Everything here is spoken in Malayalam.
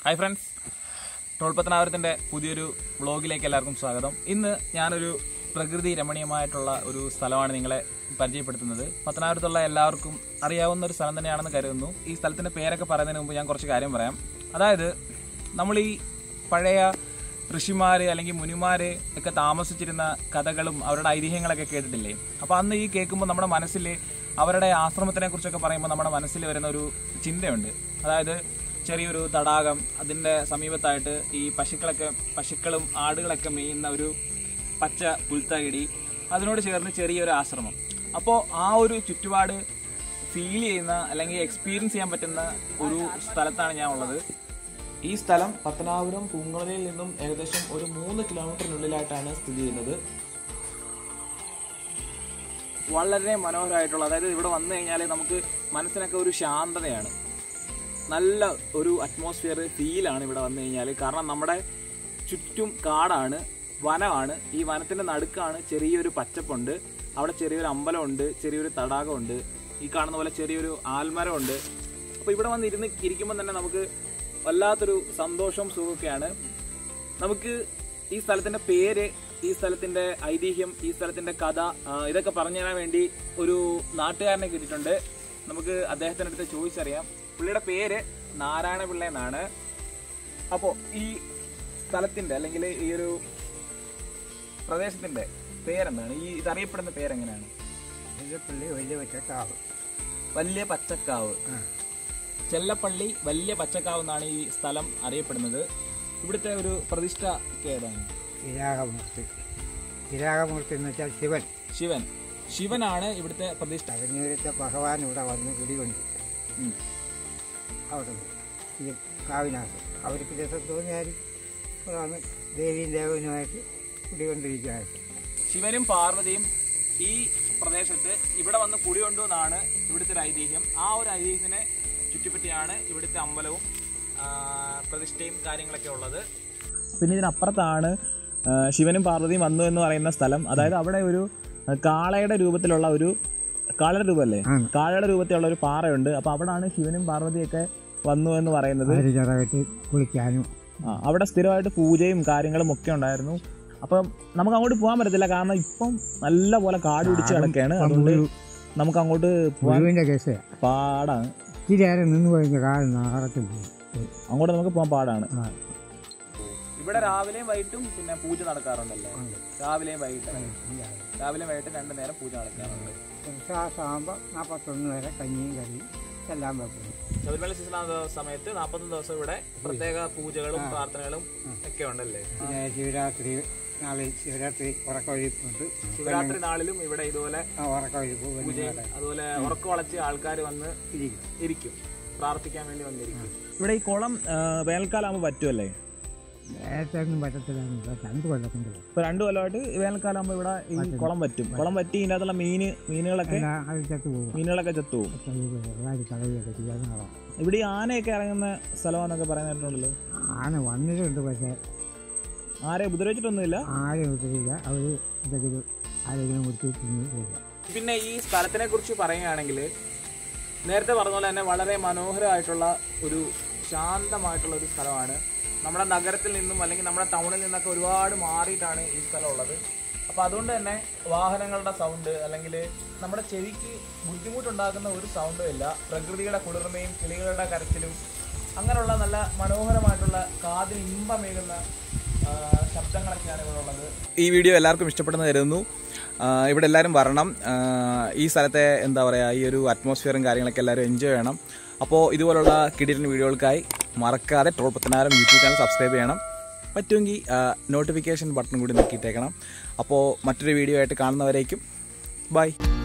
ഹായ് ഫ്രണ്ട്സ്, ടോൾ പത്തനാപുരത്തിൻ്റെ പുതിയൊരു വ്ളോഗിലേക്ക് എല്ലാവർക്കും സ്വാഗതം. ഇന്ന് ഞാനൊരു പ്രകൃതി രമണീയമായിട്ടുള്ള ഒരു സ്ഥലമാണ് നിങ്ങളെ പരിചയപ്പെടുത്തുന്നത്. പത്തനാപുരത്തുള്ള എല്ലാവർക്കും അറിയാവുന്ന ഒരു സ്ഥലം തന്നെയാണെന്ന് കരുതുന്നു. ഈ സ്ഥലത്തിൻ്റെ പേരൊക്കെ പറയുന്നതിന് മുമ്പ് ഞാൻ കുറച്ച് കാര്യം പറയാം. അതായത് നമ്മൾ ഈ പഴയ ഋഷിമാർ അല്ലെങ്കിൽ മുനിമാർ ഒക്കെ താമസിച്ചിരുന്ന കഥകളും അവരുടെ ഐതിഹ്യങ്ങളൊക്കെ കേട്ടിട്ടില്ലേ? അപ്പോൾ അന്ന് ഈ കേൾക്കുമ്പോൾ നമ്മുടെ മനസ്സിൽ അവരുടെ ആശ്രമത്തിനെ കുറിച്ചൊക്കെ പറയുമ്പോൾ നമ്മുടെ മനസ്സിൽ വരുന്ന ഒരു ചിന്തയുണ്ട്. അതായത് ചെറിയൊരു തടാകം, അതിൻ്റെ സമീപത്തായിട്ട് ഈ പശുക്കളും ആടുകളൊക്കെ മേയുന്ന ഒരു പച്ച പുൽത്തകിടി, അതിനോട് ചേർന്ന് ചെറിയൊരു ആശ്രമം. അപ്പോൾ ആ ഒരു ചുറ്റുപാട് ഫീൽ ചെയ്യുന്ന അല്ലെങ്കിൽ എക്സ്പീരിയൻസ് ചെയ്യാൻ പറ്റുന്ന ഒരു സ്ഥലത്താണ് ഞാൻ ഉള്ളത്. ഈ സ്ഥലം പത്തനാപുരം പൂങ്കുളയിൽ നിന്നും ഏകദേശം ഒരു 3 കിലോമീറ്ററിനുള്ളിലായിട്ടാണ് സ്ഥിതി ചെയ്യുന്നത്. വളരെ മനോഹരമായിട്ടുള്ള, അതായത് ഇവിടെ വന്നു കഴിഞ്ഞാൽ നമുക്ക് മനസ്സിനൊക്കെ ഒരു ശാന്തതയാണ്, നല്ല ഒരു അറ്റ്മോസ്ഫിയർ ഫീലാണ് ഇവിടെ വന്നു കഴിഞ്ഞാൽ. കാരണം നമ്മുടെ ചുറ്റും കാടാണ്, വനമാണ്. ഈ വനത്തിൻ്റെ നടുക്കാണ് ചെറിയൊരു പച്ചപ്പുണ്ട്, അവിടെ ചെറിയൊരു അമ്പലമുണ്ട്, ചെറിയൊരു തടാകമുണ്ട്, ഈ കാണുന്ന പോലെ ചെറിയൊരു ആൽമരമുണ്ട്. അപ്പോൾ ഇവിടെ വന്ന് ഇരിക്കുമ്പോൾ തന്നെ നമുക്ക് വല്ലാത്തൊരു സന്തോഷവും സുഖമൊക്കെയാണ്. നമുക്ക് ഈ സ്ഥലത്തിൻ്റെ പേര്, ഈ സ്ഥലത്തിൻ്റെ ഐതിഹ്യം, ഈ സ്ഥലത്തിൻ്റെ കഥ, ഇതൊക്കെ പറഞ്ഞു തരാൻ വേണ്ടി ഒരു നാട്ടുകാരനെ കിട്ടിയിട്ടുണ്ട്. നമുക്ക് അദ്ദേഹത്തിൻ്റെ അടുത്ത് ചോദിച്ചറിയാം. പുള്ളിയുടെ പേര് നാരായണപിള്ള എന്നാണ്. അപ്പോൾ ഈ സ്ഥലത്തിൻ്റെ അല്ലെങ്കിൽ ഈ ഒരു പ്രദേശത്തിൻ്റെ പേരെന്താണ്? ഈ ഇതറിയപ്പെടുന്ന പേരെങ്ങനെയാണ്? വലിയ പച്ചക്കാവ്, ചെല്ലപ്പള്ളി വലിയ പച്ചക്കാവ് എന്നാണ് ഈ സ്ഥലം അറിയപ്പെടുന്നത്. ഇവിടുത്തെ ഒരു പ്രതിഷ്ഠ ഏതാണ്? കിരാകമൂർത്തി എന്ന് വെച്ചാൽ ശിവനാണ് ഇവിടുത്തെ പ്രതിഷ്ഠ. അതിനടുത്ത ഭഗവാൻ ഇവിടെ വന്ന് കുടികൊണ്ട് അവിടെ ഈ കാവിനകത്ത് അവർക്ക് രസം തോന്നിയാൽ ദേവിയും ദേവനുമായിട്ട് കുടികൊണ്ടിരിക്കുകയായിട്ട്. ശിവനും പാർവതിയും ഈ പ്രദേശത്ത് ഇവിടെ വന്ന് കുടികൊണ്ടു എന്നാണ് ഇവിടുത്തെ ഒരു ഐതിഹ്യം. ആ ഒരു ഐതിഹ്യത്തിനെ ചുറ്റിപ്പറ്റിയാണ് ഇവിടുത്തെ അമ്പലവും പ്രതിഷ്ഠയും കാര്യങ്ങളൊക്കെ ഉള്ളത്. പിന്നെ ഇതിനപ്പുറത്താണ് ശിവനും പാർവതിയും വന്നു എന്ന് പറയുന്ന സ്ഥലം. അതായത് അവിടെ ഒരു കാളയുടെ രൂപത്തിലുള്ള ഒരു കാളയുടെ രൂപമല്ലേ, കാളയുടെ രൂപത്തിലുള്ള ഒരു പാറയുണ്ട്. അപ്പൊ അവിടാണ് ശിവനും പാർവതിയൊക്കെ വന്നു എന്ന് പറയുന്നത്. കുളിക്കാനും അവിടെ സ്ഥിരമായിട്ട് പൂജയും കാര്യങ്ങളും ഒക്കെ ഉണ്ടായിരുന്നു. അപ്പം നമുക്ക് അങ്ങോട്ട് പോകാൻ പറ്റത്തില്ല, കാരണം ഇപ്പം നല്ല പോലെ കാട് പിടിച്ച് കിടക്കുകയാണ്. അതുകൊണ്ട് നമുക്ക് അങ്ങോട്ട് പാടാണ്. അങ്ങോട്ട് നമുക്ക് പോകാൻ പാടാണ്. ഇവിടെ രാവിലെയും വൈകിട്ടും പിന്നെ പൂജ നടക്കാറുണ്ടല്ലോ. രാവിലെയും വൈകിട്ട് 2 നേരം പൂജ നടക്കാറുണ്ട്. 41 വരെ കഞ്ഞിയും കറിയും എല്ലാം വെക്കുന്നു. ശബരിമല സീസൺ സമയത്ത് 41 ദിവസം ഇവിടെ പ്രത്യേക പൂജകളും പ്രാർത്ഥനകളും ഒക്കെ ഉണ്ടല്ലേ. പിന്നെ ശിവരാത്രി ഉറക്കമൊഴിപ്പുണ്ട്. ശിവരാത്രി നാളിലും ഇവിടെ ഇതുപോലെ ഉറക്കമൊഴിപ്പ് പൂജയും അതുപോലെ ഉറക്കവളച്ച് ആൾക്കാർ വന്ന് ഇരിക്കും, പ്രാർത്ഥിക്കാൻ വേണ്ടി വന്നിരിക്കും. ഇവിടെ ഈ കുളം വേനൽക്കാലമാകുമ്പോൾ പറ്റുമല്ലേ? നേരത്തെ ഒന്നും പറ്റത്തില്ല, 2 കൊല്ലത്തിന്റെ. ഇപ്പൊ 2 കൊല്ലമായിട്ട് വേനൽക്കാലം ആകുമ്പോൾ ഇവിടെ ഈ കുളം പറ്റും. കുളം പറ്റി ഇതിൻ്റെ അകത്തുള്ള മീനുകളൊക്കെ ചത്തുപോകും. ഇവിടെ ഈ ആനയൊക്കെ ഇറങ്ങുന്ന സ്ഥലമാണെന്നൊക്കെ പറയുന്നിട്ടുണ്ടല്ലോ. ആന വന്നിട്ടുണ്ട്, പക്ഷെ ആരെയും ഉപദ്രവിച്ചിട്ടൊന്നുമില്ല. ആരെയും ഉപദ്രവില്ല. അവർ എന്തെങ്കിലും ആരെങ്കിലും പോകും. പിന്നെ ഈ സ്ഥലത്തിനെ കുറിച്ച് പറയുകയാണെങ്കിൽ നേരത്തെ പറഞ്ഞ പോലെ തന്നെ വളരെ മനോഹരമായിട്ടുള്ള ഒരു ശാന്തമായിട്ടുള്ള ഒരു സ്ഥലമാണ്. നമ്മുടെ നഗരത്തിൽ നിന്നും അല്ലെങ്കിൽ നമ്മുടെ ടൗണിൽ നിന്നൊക്കെ ഒരുപാട് മാറിയിട്ടാണ് ഈ സ്ഥലം ഉള്ളത്. അപ്പോൾ അതുകൊണ്ട് തന്നെ വാഹനങ്ങളുടെ സൗണ്ട് അല്ലെങ്കിൽ നമ്മുടെ ചെവിക്ക് ബുദ്ധിമുട്ടുണ്ടാക്കുന്ന ഒരു സൗണ്ടും ഇല്ല. പ്രകൃതിയുടെ കുളിർമയും കിളികളുടെ കരച്ചിലും അങ്ങനെയുള്ള നല്ല മനോഹരമായിട്ടുള്ള കാതിന് ഇമ്പമേകുന്ന ശബ്ദങ്ങളൊക്കെയാണ് ഇവിടെ ഉള്ളത്. ഈ വീഡിയോ എല്ലാവർക്കും ഇഷ്ടപ്പെടുന്ന കരുതുന്നു. ഇവിടെ എല്ലാവരും വരണം. ഈ സ്ഥലത്തെ എന്താ പറയുക, ഈ ഒരു അറ്റ്മോസ്ഫിയറും കാര്യങ്ങളൊക്കെ എല്ലാവരും എൻജോയ് ചെയ്യണം. അപ്പോൾ ഇതുപോലുള്ള കിടിലൻ വീഡിയോകൾക്കായി മറക്കാതെ ടോൾ പത്തനാപുരം യൂട്യൂബ് ചാനൽ സബ്സ്ക്രൈബ് ചെയ്യണം. പറ്റുമെങ്കിൽ നോട്ടിഫിക്കേഷൻ ബട്ടൺ കൂടി നോക്കിയിട്ടേക്കണം. അപ്പോൾ മറ്റൊരു വീഡിയോ ആയിട്ട് കാണുന്നവരേക്കും ബൈ.